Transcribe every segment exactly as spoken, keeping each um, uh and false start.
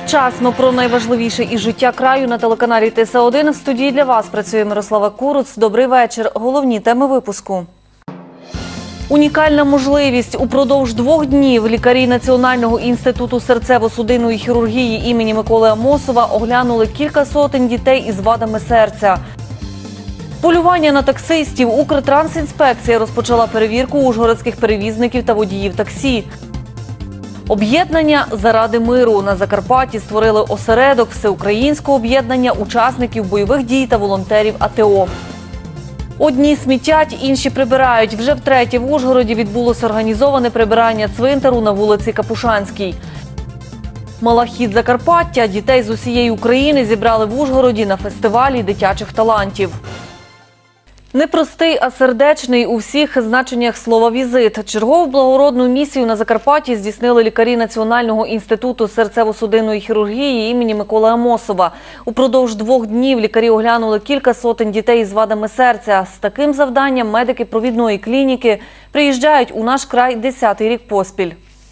Вчасно про найважливіше із життя краю на телеканалі Т С один. В студії для вас працює Мирослава Куруц. Добрий вечір. Головні теми випуску. Унікальна можливість. Упродовж двох днів лікарі Національного інституту серцево-судинної хірургії імені Миколи Амосова оглянули кілька сотень дітей із вадами серця. Полювання на таксистів. Укртрансінспекція розпочала перевірку ужгородських перевізників та водіїв таксі. Об'єднання заради миру. На Закарпатті створили осередок всеукраїнського об'єднання учасників бойових дій та волонтерів А Т О. Одні смітять, інші прибирають. Вже втретє в Ужгороді відбулося організоване прибирання цвинтару на вулиці Капушанській. Малахіт Закарпаття. Дітей з усієї України зібрали в Ужгороді на фестивалі дитячих талантів. Непростий, а сердечний у всіх значеннях слова «візит». Чергову благородну місію на Закарпатті здійснили лікарі Національного інституту серцево-судинної хірургії імені Миколи Амосова. Упродовж двох днів лікарі оглянули кілька сотень дітей з вадами серця. З таким завданням медики провідної клініки приїжджають у наш край десятий рік поспіль.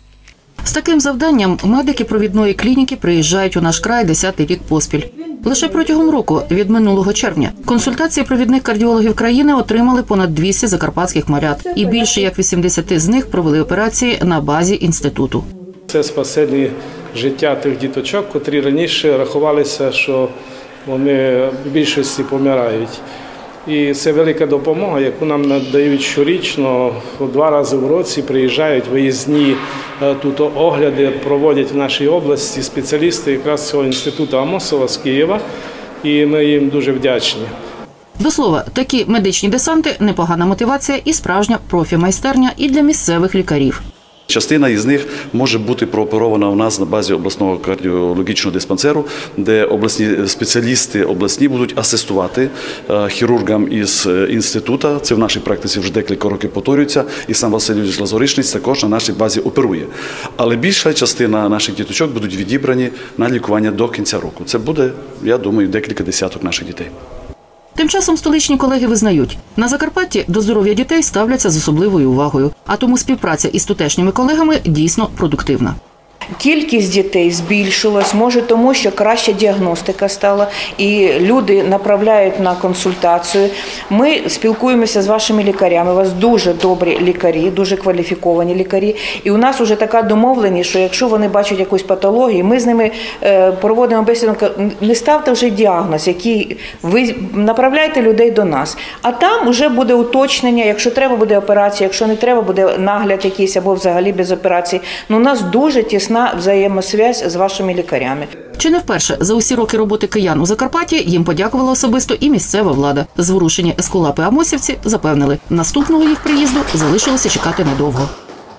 З таким завданням медики провідної клініки приїжджають у наш край десятий рік поспіль. Лише протягом року, від минулого червня, консультації провідних кардіологів країни отримали понад двісті закарпатських малят. І більше як вісімдесят з них провели операції на базі інституту. Це спасення життя тих діточок, котрі раніше рахувалися, що вони в більшості помирають. І це велика допомога, яку нам надають щорічно, два рази в році приїжджають виїзні тут огляди, проводять в нашій області спеціалісти якраз цього інституту Амосова з Києва, і ми їм дуже вдячні. До слова, такі медичні десанти – непогана мотивація і справжня профі-майстерня і для місцевих лікарів. Частина із них може бути прооперована у нас на базі обласного кардіологічного диспансеру, де обласні спеціалісти обласні будуть асистувати хірургам із інституту. Це в нашій практиці вже декілька років повторюється. І сам Васильович Лазоришниць також на нашій базі оперує. Але більша частина наших діточок будуть відібрані на лікування до кінця року. Це буде, я думаю, декілька десяток наших дітей. Тим часом столичні колеги визнають, на Закарпатті до здоров'я дітей ставляться з особливою увагою, а тому співпраця із тутешніми колегами дійсно продуктивна. Кількість дітей збільшилась, може тому, що краща діагностика стала і люди направляють на консультацію. Ми спілкуємося з вашими лікарями, у вас дуже добрі лікарі, дуже кваліфіковані лікарі. І у нас вже така домовленість, що якщо вони бачать якусь патологію, ми з ними проводимо бесіду, не ставте вже діагноз, який ви направляєте людей до нас. А там вже буде уточнення, якщо треба буде операція, якщо не треба буде нагляд якийсь або взагалі без операції. Ну, у нас дуже тісна взаємосвязь з вашими лікарями. Чи не вперше за усі роки роботи киян у Закарпатті їм подякувала особисто і місцева влада. Зворушені ескулапи-амосівці запевнили, наступного їх приїзду залишилося чекати недовго.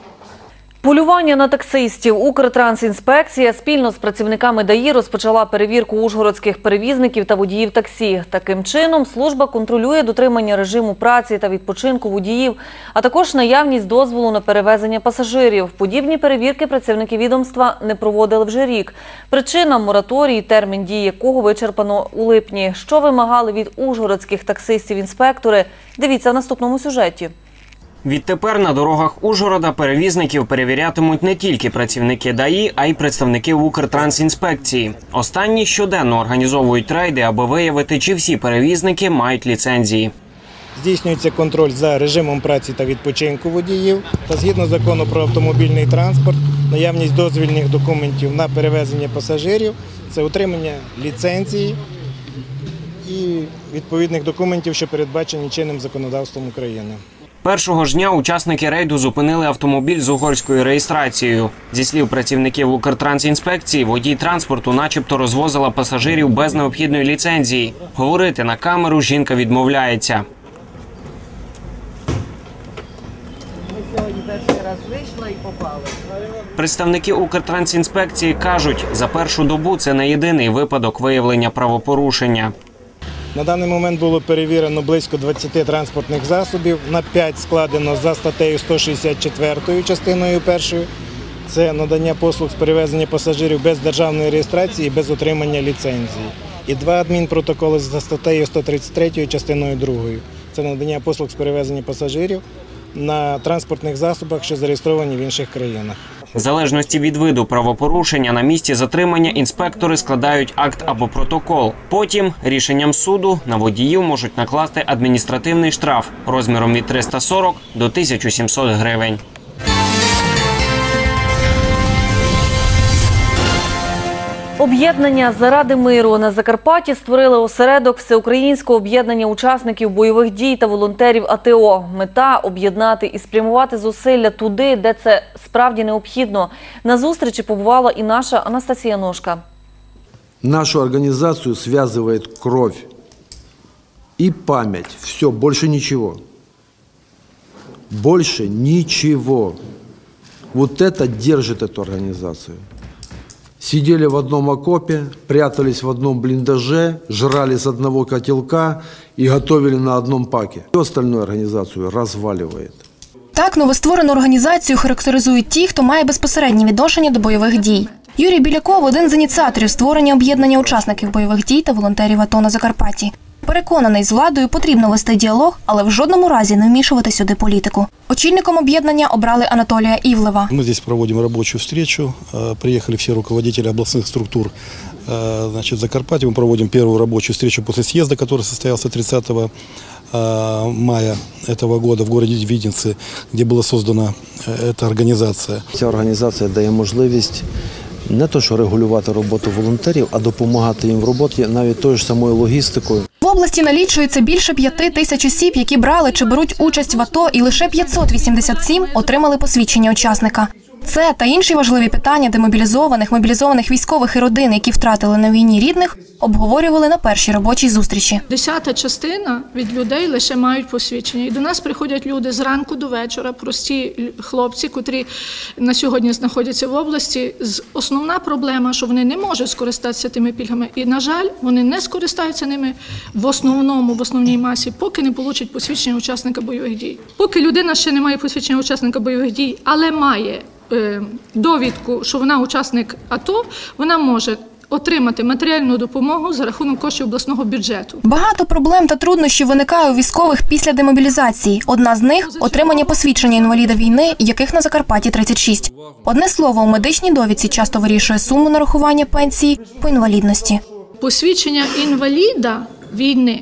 Полювання на таксистів. Укртрансінспекція спільно з працівниками Д А І розпочала перевірку ужгородських перевізників та водіїв таксі. Таким чином, служба контролює дотримання режиму праці та відпочинку водіїв, а також наявність дозволу на перевезення пасажирів. Подібні перевірки працівники відомства не проводили вже рік. Причина – мораторій, термін дії якого вичерпано у липні. Що вимагали від ужгородських таксистів інспектори? Дивіться в наступному сюжеті. Відтепер на дорогах Ужгорода перевізників перевірятимуть не тільки працівники Д А І, а й представники Укртрансінспекції. Останні щоденно організовують рейди, аби виявити, чи всі перевізники мають ліцензії. Здійснюється контроль за режимом праці та відпочинку водіїв та згідно закону про автомобільний транспорт, наявність дозвільних документів на перевезення пасажирів, це отримання ліцензії і відповідних документів, що передбачені чинним законодавством України. Першого ж дня учасники рейду зупинили автомобіль з угорською реєстрацією. Зі слів працівників Укртрансінспекції, водій транспорту начебто розвозила пасажирів без необхідної ліцензії. Говорити на камеру жінка відмовляється. Ми сьогодні перший раз вийшла і попали. Представники Укртрансінспекції кажуть, за першу добу це не єдиний випадок виявлення правопорушення. На даний момент було перевірено близько двадцяти транспортних засобів, на п'ять складено за статтею сто шістдесят четвертою частиною першою. Це надання послуг з перевезення пасажирів без державної реєстрації і без отримання ліцензії. І два адмінпротоколи за статтею сто тридцять третьою частиною другою. Це надання послуг з перевезення пасажирів на транспортних засобах, що зареєстровані в інших країнах. В залежності від виду правопорушення на місці затримання інспектори складають акт або протокол. Потім рішенням суду на водіїв можуть накласти адміністративний штраф розміром від триста сорок до тисячі сімсот гривень. Об'єднання «Заради миру» на Закарпатті створили осередок Всеукраїнського об'єднання учасників бойових дій та волонтерів АТО. Мета – об'єднати і спрямувати зусилля туди, де це справді необхідно. На зустрічі побувала і наша Анастасія Ножка. Нашу организацию связывает кровь и память. Все, больше ничего. Больше ничего. Вот это держит эту организацию. Сидели в одном окопе, прятались в одном блиндаже, жрали с одного котелка и готовили на одном паке. Всю остальную организацию разваливает. Так новостворену організацію характеризують ті, хто має безпосереднє відношення до бойових дій. Юрій Біляков – один з ініціаторів створення об'єднання учасників бойових дій та волонтерів АТО на Закарпатті. Переконаний, з владою потрібно вести діалог, але в жодному разі не вмішувати сюди політику. Очільником об'єднання обрали Анатолія Івлева. Ми тут проводимо робочу зустрічу. Приїхали всі руководители областных структур значит, Закарпатья. Мы проводим первую рабочую встречу после съезда, который состоялся тридцатого мая этого года в городе Видинцы, где была создана эта организация. Ця організація дає можливість не то, що регулювати роботу волонтерів, а допомагати їм в роботі навіть тою ж самою логістикою. В області налічується більше п'яти тисяч осіб, які брали чи беруть участь в АТО, і лише п'ятсот вісімдесят сім отримали посвідчення учасника. Це та інші важливі питання демобілізованих, мобілізованих військових і родин, які втратили на війні рідних, обговорювали на першій робочій зустрічі. Десята частина від людей лише мають посвідчення. І до нас приходять люди зранку до вечора, прості хлопці, котрі на сьогодні знаходяться в області. Основна проблема, що вони не можуть скористатися тими пільгами. І, на жаль, вони не скористаються ними в основному, в основній масі, поки не получать посвідчення учасника бойових дій. Поки людина ще не має посвідчення учасника бойових дій, але має довідку, що вона учасник АТО, вона може отримати матеріальну допомогу за рахунок коштів обласного бюджету. Багато проблем та труднощів виникає у військових після демобілізації. Одна з них – отримання посвідчення інваліда війни, яких на Закарпатті тридцять шість. Одне слово, у медичній довідці часто вирішує суму нарахування пенсії по інвалідності. Посвідчення інваліда війни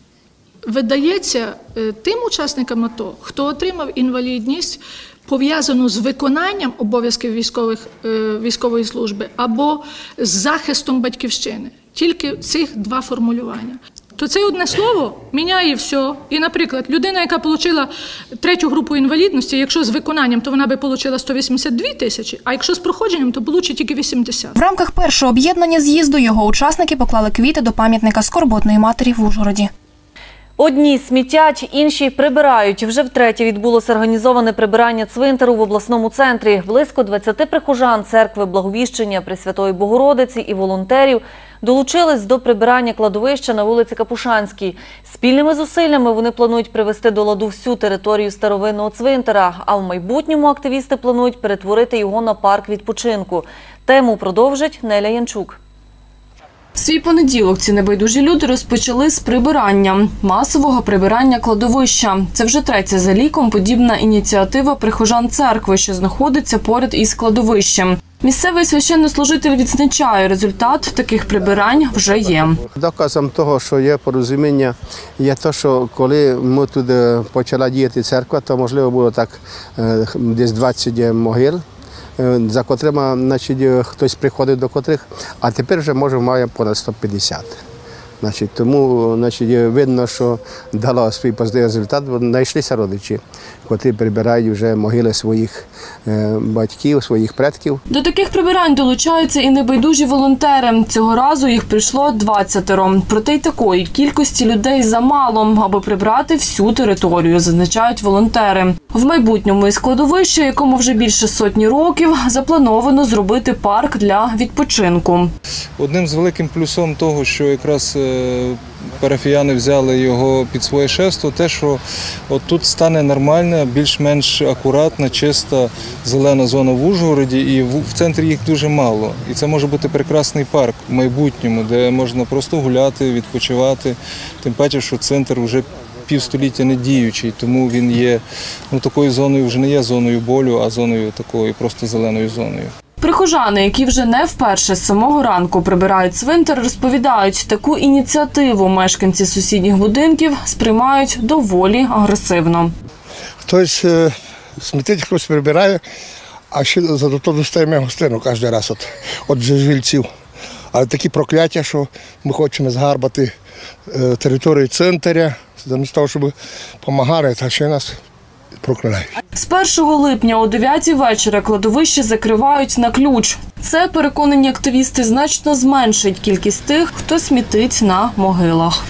видається тим учасникам АТО, хто отримав інвалідність, пов'язану з виконанням обов'язків військових, військової служби або з захистом батьківщини. Тільки цих два формулювання. То це одне слово міняє все. І, наприклад, людина, яка отримала третю групу інвалідності, якщо з виконанням, то вона би отримала сто вісімдесят дві тисячі, а якщо з проходженням, то отримає тільки вісімдесят. В рамках першого об'єднання з'їзду його учасники поклали квіти до пам'ятника скорботної матері в Ужгороді. Одні смітять, інші прибирають. Вже втретє відбулося організоване прибирання цвинтару в обласному центрі. Близько двадцяти прихожан церкви Благовіщення Пресвятої Богородиці і волонтерів долучились до прибирання кладовища на вулиці Капушанській. Спільними зусиллями вони планують привести до ладу всю територію старовинного цвинтара, а в майбутньому активісти планують перетворити його на парк відпочинку. Тему продовжить Неля Янчук. Свій понеділок ці небайдужі люди розпочали з прибирання, масового прибирання кладовища. Це вже третя за ліком подібна ініціатива прихожан церкви, що знаходиться поряд із кладовищем. Місцевий священнослужитель відзначає, результат таких прибирань вже є. Доказом того, що є порозуміння, є те, що коли ми тут почала діяти церква, то можливо було так десь двадцять могил, за котрими, значить, хтось приходить до котрих, а тепер вже, може, має понад сто п'ятдесят. Значить, тому, значить, видно, що дало свій позитивний результат, бо знайшлися родичі, котрі прибирають вже могили своїх батьків, своїх предків. До таких прибирань долучаються і небайдужі волонтери. Цього разу їх прийшло двадцятеро. Проте й такої кількості людей замало, аби прибрати всю територію, зазначають волонтери. В майбутньому із кладовища, якому вже більше сотні років, заплановано зробити парк для відпочинку. Одним з великим плюсом того, що якраз парафіяни взяли його під своє шефство, те, що от тут стане нормальна, більш-менш акуратна, чиста зелена зона в Ужгороді, і в центрі їх дуже мало. І це може бути прекрасний парк в майбутньому, де можна просто гуляти, відпочивати, тим паче, що центр вже півстоліття не діючий, тому він є, ну, такою зоною вже не є зоною болю, а зоною такою просто зеленою зоною. Прихожани, які вже не вперше з самого ранку прибирають цвинтар, розповідають, таку ініціативу мешканці сусідніх будинків сприймають доволі агресивно. Хтось е, смітить, хтось прибирає, а ще за то достаємо гостину кожен раз від, від жильців. Але такі прокляття, що ми хочемо згарбати е, територію центру, замість того, щоб допомагали, та ще нас прокляють. З першого липня о дев'ятій вечора кладовище закривають на ключ. Це, переконані активісти, значно зменшить кількість тих, хто смітить на могилах.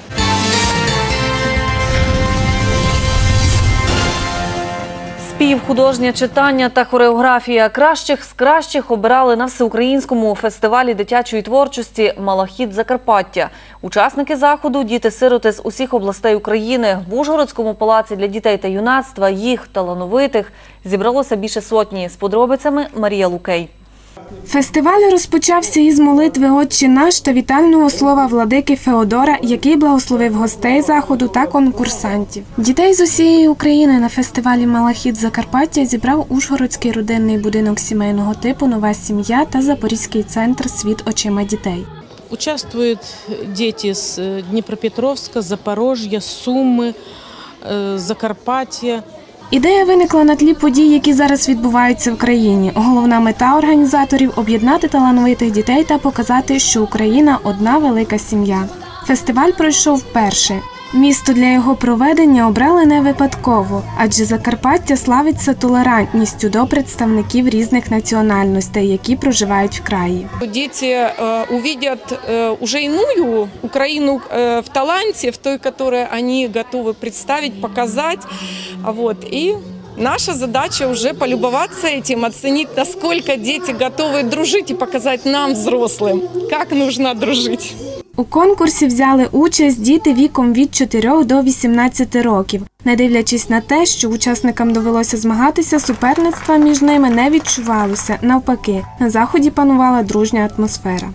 Спів, художнє читання та хореографія. Кращих з кращих обирали на всеукраїнському фестивалі дитячої творчості «Малахіт Закарпаття». Учасники заходу – діти-сироти з усіх областей України. В Ужгородському палаці для дітей та юнацтва їх, талановитих, зібралося більше сотні. З подробицями Марія Лукей. Фестиваль розпочався із молитви «Отче наш» та вітального слова владики Феодора, який благословив гостей заходу та конкурсантів. Дітей з усієї України на фестивалі «Малахіт Закарпаття» зібрав Ужгородський родинний будинок сімейного типу «Нова сім'я» та Запорізький центр «Світ очима дітей». Участвуют дети с Днепропетровска, Запорожья, Сумы, Закарпаття. Ідея виникла на тлі подій, які зараз відбуваються в країні. Головна мета організаторів – об'єднати талановитих дітей та показати, що Україна – одна велика сім'я. Фестиваль пройшов вперше. Місто для його проведення обрали не випадково, адже Закарпаття славиться толерантністю до представників різних національностей, які проживають в краї. Діти побачать вже іншу Україну в таланті, в той, яку вони готові представити, показати. І наша задача вже полюбуватися цим, оцінити, наскільки діти готові дружити і показати нам, взрослим, як потрібно дружити. У конкурсі взяли участь діти віком від чотирьох до вісімнадцяти років. Не дивлячись на те, що учасникам довелося змагатися, суперництва між ними не відчувалося. Навпаки, на заході панувала дружня атмосфера.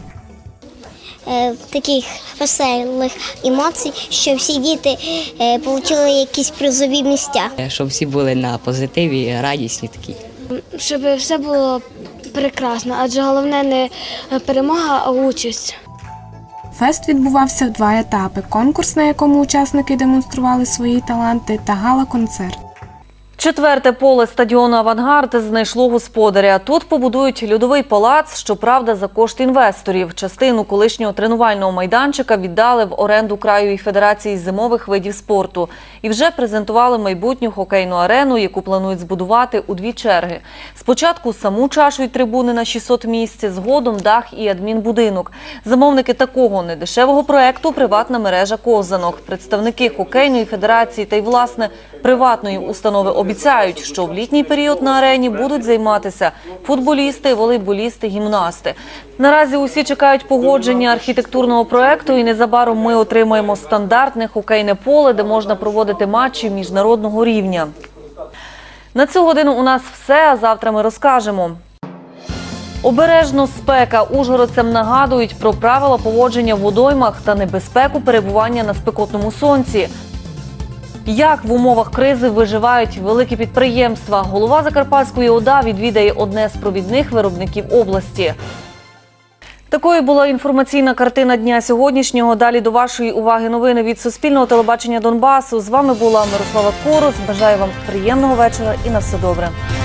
Таких веселих емоцій, що всі діти отримали якісь призові місця. Щоб всі були на позитиві, радісні такі. Щоб все було прекрасно, адже головне не перемога, а участь. Фест відбувався в два етапи – конкурс, на якому учасники демонстрували свої таланти, та гала-концерт. Четверте поле стадіону «Авангард» знайшло господаря. Тут побудують льодовий палац, щоправда, за кошт інвесторів. Частину колишнього тренувального майданчика віддали в оренду Краєвій федерації зимових видів спорту. І вже презентували майбутню хокейну арену, яку планують збудувати у дві черги. Спочатку саму чашу й трибуни на шістсот місць, згодом дах і адмінбудинок. Замовники такого недешевого проєкту – приватна мережа «Ковзанок». Представники хокейної федерації та й, власне, приватної установи обіцяють, що в літній період на арені будуть займатися футболісти, волейболісти, гімнасти. Наразі усі чекають погодження архітектурного проєкту, і незабаром ми отримаємо стандартне хокейне поле, де можна проводити матчі міжнародного рівня. На цю годину у нас все, а завтра ми розкажемо. Обережно спека. Ужгородцям нагадують про правила поводження в водоймах та небезпеку перебування на спекотному сонці. Як в умовах кризи виживають великі підприємства? Голова Закарпатської ОДА відвідає одне з провідних виробників області. Такою була інформаційна картина дня сьогоднішнього. Далі до вашої уваги новини від Суспільного телебачення Донбасу. З вами була Мирослава Корус. Бажаю вам приємного вечора і на все добре.